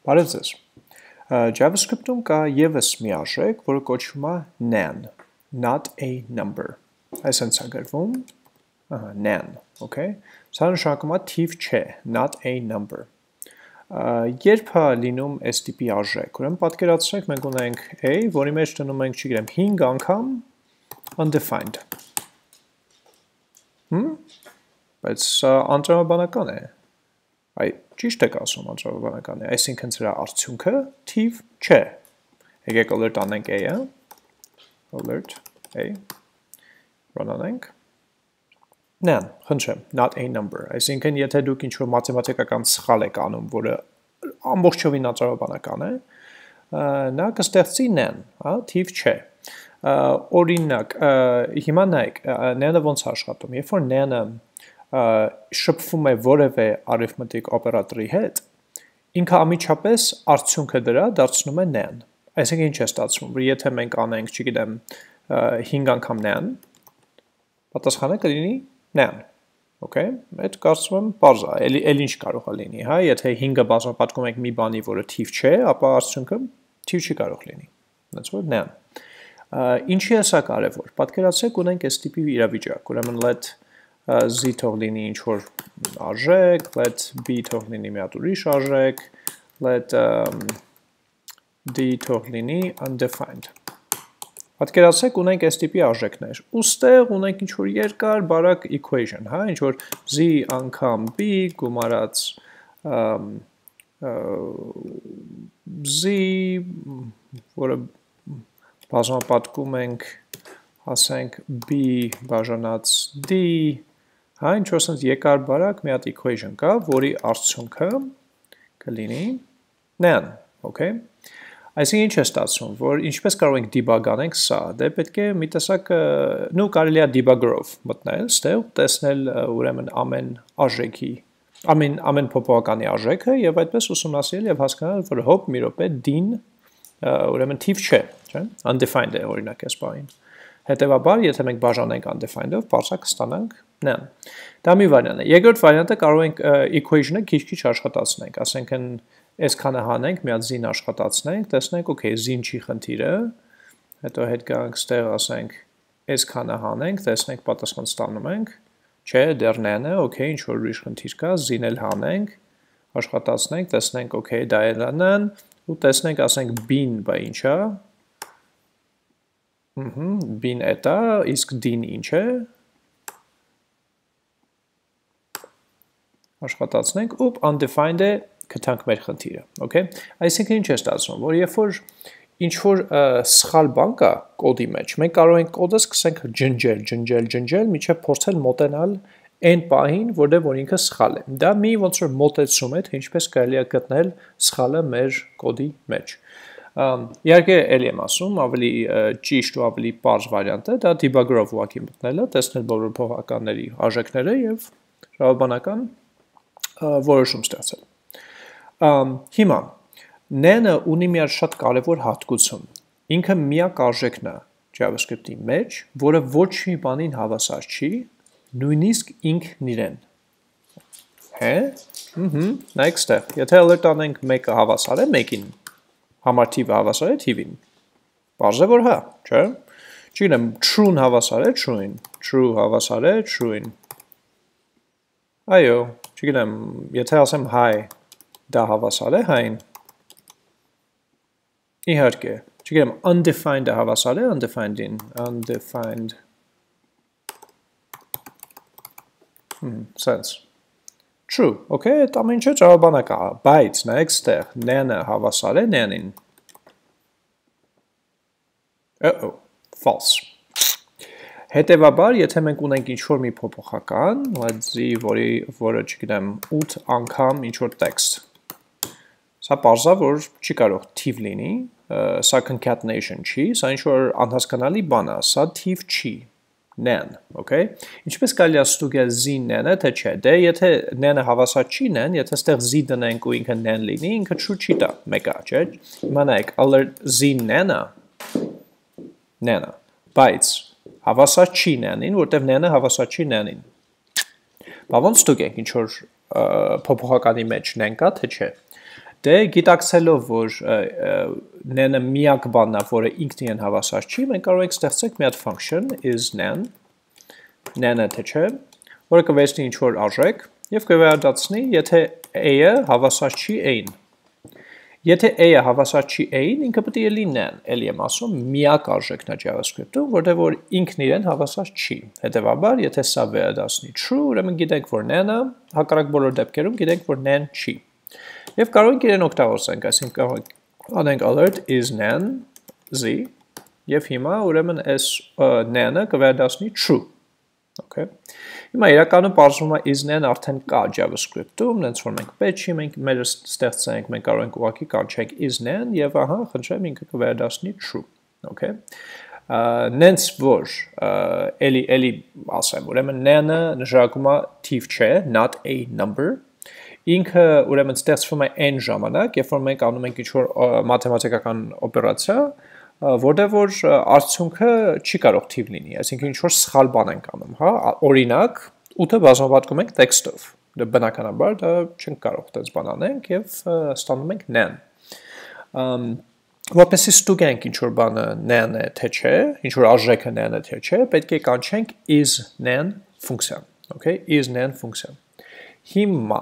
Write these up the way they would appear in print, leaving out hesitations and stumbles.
Բարև ձեզ։ JavaScript-ում կա ևս մի արժեք, որը կոչվում է NaN, not a number։ Այսինքն է գրվում, NaN, okay։ Սա նշանակում է թիվ չէ, not a number։ Երբ է լինում այս տիպի արժեք, ուրեմն պատկերացրեք մենք ունենք a, որի մեջ դնում ենք, չգիտեմ, 5 անգամ undefined։ Բայց սա անտրամաբանական է։ Այ ճիշտ եք ասում անտրամաբանական է, այսինքն սրա արդյունքը թիվ չէ։ Եկեք alert անենք a-ը, alert a, run անենք, NaN, խնդրեմ, not a number, այսինքն եթե դուք ինչ-որ մաթեմատիկական սխալ եք անում, որը ամբողջովին անտրամաբանական է, նա կստեղծի NaN, թիվ չէ։ Օրինակ, հիմա նայեք, NaN-ը ոնց աշխատում, երբ որ NaN-ը շփվում է որևէ արիթմետիկ օպերատորի հետ, ինքը ամիջապես արդյունքը դրա դարձնում է NaN։ Այսինքն ինչ է ստացվում, որ եթե մենք անենք, չգիտեմ, 5 անգամ NaN, պատասխանը կլինի NaN։ Okay, այդ կարծում եմ պարզ է, էլ ինչ կարող է լինի, հա, եթե 5-ը բազմապատկում ենք մի բանի, որը թիվ չէ, ապա արդյունքը թիվ չի կարող լինի։ That's what NaN։ Ինչի է սա կարևոր։ Պատկերացրեք ունենք այս տիպի իրավիճակ, ուրեմն let z թող լինի ինչ որ արժեք, let b թող լինի մի հատ ուրիշ արժեք, let d թող լինի undefined։ Պատկերացրեք ունենք այս տիպի արժեքներ։ Ուստեղ ունենք ինչ որ երկար բարակ equation, հա, ինչ որ z անգամ b գումարած z, որը բազմապատկում ենք, ասենք b բաժանած d, հա, ինչ որ sense երկար բարակ մի հատ equation կա, որի արդյունքը կլինի NaN, okay։ Այսինքն ինչ է ստացվում, որ ինչպես կարող ենք debug անենք սա, դե պետք է մի տեսակ, նու կարելի է debugger-ով մտնել, ստեղ տեսնել ուրեմն ամեն արժեքի, ամեն փոփոխականի արժեքը եւ այդպես ուսումնասիրել եւ հասկանալ, որ հոп մի րոպե d-ն ուրեմն թիվ չէ, չէ՞, undefined է օրինակ այս բանին։ Հետևաբար, եթե մենք բաժանենք undefined-ով, բարձրակ կստանանք NaN։ Դա մի վարիանտ է։ Երկրորդ վարիանտը կարող ենք equation-ը քիչ-քիչ աշխատացնենք, ասենքն այսքանը հանենք, մի հատ z-ն աշխատացնենք, տեսնենք, okay, z-ն չի խնդիրը, հետո հետ գանք ստեղ ասենք, այսքանը հանենք, տեսնենք պատասխան ստանում ենք, չէ, դեռ NaN-ը, okay, ինչ որ ուրիշ խնդիր կա, z-ն էլ հանենք, աշխատացնենք, տեսնենք, okay, դա էլ է NaN, ու տեսնենք, ասենք b-ն բա ինչ է, b-ն էդ է, իսկ d-ն ինչ է, աշխատացնենք, ուպ, undefined է, կտանք մեր խնդիրը, okay։ Այսինքն ինչ է ստացվում, որ երբ որ ինչ-որ սխալ բան կա կոդի մեջ, մենք կարող ենք կոդը սկսենք ջնջել, մինչև փորձել մոտենալ այն պահին, որտեղ որ ինքը սխալ է։ Դա մի ոնց որ մոտեցում է, թե ինչպես կարելի է գտնել սխալը մեր կոդի մեջ։ Իհարկե, ելի եմ ասում, ավելի ճիշտ ու ավելի պարզ վարիանտը, դա debugger-ով ուղղակի մտնելը, տեսնել բոլոր փոխականների արժեքները եւ ժողովրդական որոշում ստեղծել։ Հիմա, NaN-ը ունի մի շատ կարևոր հատկություն, ինքը միակ արժեքն է JavaScript-ի մեջ, որը ոչ մի բանին հավասար չի, նույնիսկ ինքն իրեն։ Հե, նայեք ստեղ, եթե alert անենք մեկը հավասար է մեկին, համար թիվը հավասար է թիվին, պարզ է որ հա, չէ, չգիտեմ, true-ն հավասար է true-ին, true հավասար է true-ին, այո, չգիտեմ, եթե ասեմ hi, դա հավասար է հայն, իհարկե, չգիտեմ, undefined-ը հավասար է undefined-ին, undefined, sense, true, okay, այդ ամեն ինչը ճարաբանական է, բայց նայեք ստեղ, NaN-ը հավասար է NaN-ին, false, հետևաբար, եթե մենք ունենք ինչ-որ մի փոփոխական, let's see, որը չգիտեմ 8 անգամ ինչ-որ text, սա պարզ է, որ չի կարող թիվ լինի, սա concatenation չի, սա ինչ-որ անհասկանալի բան է, սա թիվ չի, NaN, okay? Ինչպես կարելի է ստուգել z NaN-ը, թե չէ, դե եթե NaN-ը հավասար չի NaN, եթե ստեղ z դնենք ու ինքը NaN լինի, ինքը true չի տա, մեկա, չէ, հիմա նայեք, alert z NaN-ը, բայց հավասար չի NaN-ին, որտև NaN-ը հավասար չի NaN-ին։ Բա ոնց ստուգենք ինչ որ փոփոխականի մեջ NaN կա, թե չէ։ Դե գիտակցելով, որ NaN-ը միակ բանն է, որը ինքն իրեն հավասար չի, մենք կարող ենք ստեղծենք մի հատ function isNaN, NaN-ը թե չէ, որը կվերցնի ինչ-որ արժեք և կվերադարձնի, եթե a-ը հավասար չի a-ին։ Եթե a-ը հավասար չի a-ին, ինքը պետք է լինի NaN, էլի եմ ասում, միակ արժեքն է JavaScript-ում, որտեղ որ ինքն իրեն հավասար չի։ Հետևաբար, եթե սա վերադառնի true, ուրեմն գիտենք, որ NaN-ը հակառակ բոլոր դեպքերում գիտենք, որ NaN չի։ Եվ կարող ենք իրեն օգտագործենք, այսինքն կարող ենք անենք alert isNaN z, եւ հիմա ուրեմն այս NaN-ը կվերադառնի true։ Okay. Հիմա իրականում պարզվում է isNaN արդեն կա JavaScript-ում, նենց որ մենք պետք չի, մենք մեր ստեղծենք, մենք կարող ենք ուղղակի կանչենք isNaN եւ ահա, խնդրեմ, ինքը կվերադառնի true։ Okay. Նենց որ էլի ասեմ, ուրեմն NaN-ը նշանակում է թիվ չէ, not a number։ Ինքը ուրեմն ստեղծվում է n ժամանակ, երբ որ մենք անում ենք ինչ-որ մաթեմատիկական օպերացիա, որտեղ որ արդյունքը չի կարող թիվ լինի, այսինքն ինչ-որ սխալ բան ենք անում, հա, օրինակ 8-ը բազմապատկում ենք տեքստով, բնականաբար դա չենք կարող այդպես բան անենք և ստանում ենք NaN։ Որպեսզի ստուգենք ինչ-որ բանը NaN է թե չէ, ինչ-որ արժեքը NaN է թե չէ, պետք է կանչենք isNaN ֆունկցիան, okay, isNaN ֆունկցիան։ Հիմա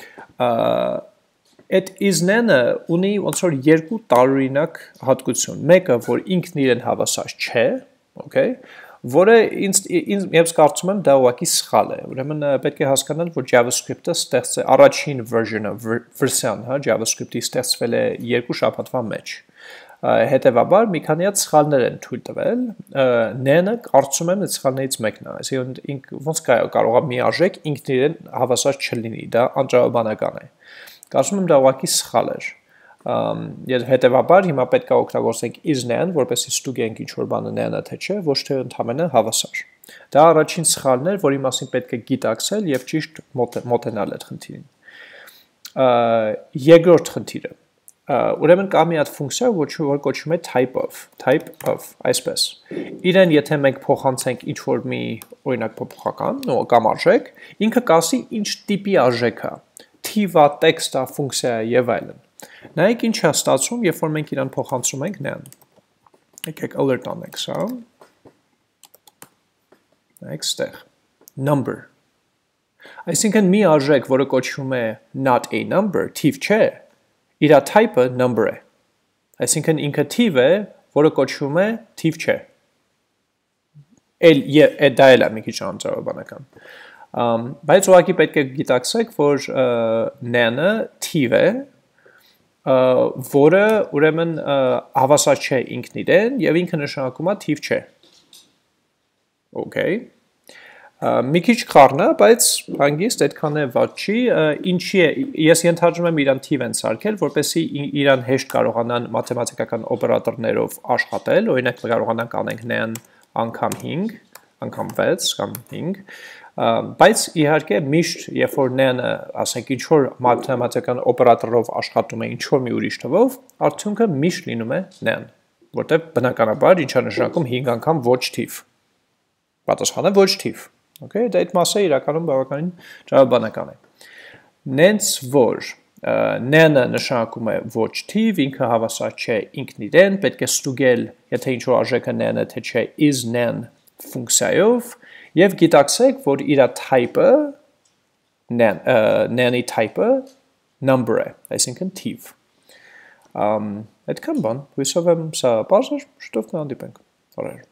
Այդ isNaN-ը ունի ոնց որ երկու տարօրինակ հատկություն, մեկը, որ ինքն իրեն հավասար չէ, okay, որը ինձ կարծում եմ դա ուղղակի սխալ է, ուրեմն պետք է հասկանալ, որ JavaScript-ը ստեղծել առաջին վերսիան, հա, JavaScript-ի ստեղծվել է 2 շաբաթվա մեջ։ Հետևաբար մի քանի հատ սխալներ են թույլ տվել, NaN-ը կարծում եմ այդ սխալներից մեկն է, այսինքն ոնց կարող է մի արժեք ինքն իրեն հավասար չլինի, դա անտրամաբանական է։ Կարծում եմ դա ուղղակի սխալ էր։ Եվ հետևաբար հիմա պետք է օգտագործենք isNaN, որպեսզի ստուգենք ինչ-որ բանը NaN-ը թե չէ, ոչ թե ընդհանրապես հավասար։ Դա առաջին սխալն էր, որի մասին պետք է գիտակցել եւ ճիշտ մոտենալ այդ խնդիրին։ Երկրորդ խնդիրը։ Ուրեմն կա մի հատ ֆունկցիա, որ կոչվում է type of, այսպես։ Իրեն եթե մենք փոխանցենք ինչ-որ մի օրինակ փոփոխական կամ արժեք, ինքը կասի ինչ տիպի արժեք է։ Թիվա, տեքստա, ֆունկցիա եւ այլն։ Նայեք ինչ է ստացվում, երբ որ մենք իրան փոխանցում ենք NaN։ Եկեք alert անենք սա։ Նայեք ստեղ։ Number։ Այսինքն մի արժեք, որը կոչվում է not a number, թիվ չէ, իր type-ը number է։ Այսինքն ինքը թիվ է, որը կոչվում է թիվ չէ։ Դա էլ է մի քիչ անտրամաբանական։ Բայց ուղղակի պետք է գիտակցեք, որ NaN-ը թիվ է, որը ուրեմն հավասար չէ ինքն իրեն եւ ինքը նշանակում է թիվ չէ։ Okay։ Մի քիչ խառն է, բայց հանգիստ այդքան է վատ չի, ինչի է, ես ենթադրում եմ իրան թիվ են սարքել, որպեսզի իրան հեշտ կարողանան մաթեմատիկական օպերատորներով աշխատել, օրինակ կարողանանք անենք NaN անգամ 5, անգամ 6 կամ 5, բայց իհարկե միշտ, երբ որ NaN-ը, ասենք, ինչ-որ մաթեմատիկական օպերատորով աշխատում է ինչ-որ մի ուրիշ թվով, արդյունքը միշտ լինում է NaN, որտեղ բնականաբար ինչ է նշանակում 5 անգամ ոչ թիվ, պատասխանը ոչ թիվ, okay, դա այդ մասը իրականում բավականին տրամաբանական է։ Նենց որ NaN-ը նշանակում է ոչ թիվ, ինքը հավասար չէ ինքն իրեն, պետք է ստուգել, եթե ինչ-որ արժեքը NaN-ը թե չէ isNaN ֆունկցիայով եւ գիտակցեք, որ իր type-ը NaN-ի type-ը number է, այսինքն թիվ։ Այդքան բան, հույսով եմ սա պարզ էր, շուտով կհանդիպենք։ Օրեր։